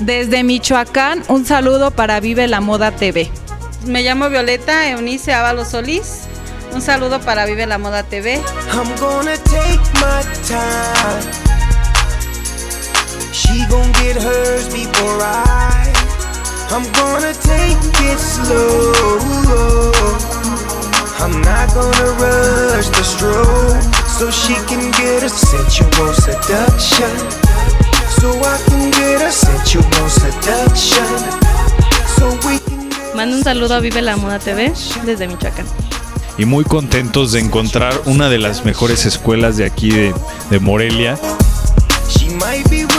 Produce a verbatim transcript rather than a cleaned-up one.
Desde Michoacán, un saludo para Vive la Moda T V. Me llamo Violeta Eunice Ábalos Solís. Un saludo para Vive la Moda T V. I'm gonna take my time. She gon' get hers before I. I'm gonna take it slow. I'm not gonna rush the stroke, so she can get a sensual seduction. So I can get a sensual seduction. So we can get. Mando un saludo a Vive la Moda T V desde Michoacán. Y muy contentos de encontrar una de las mejores escuelas de aquí de, de Morelia. She might be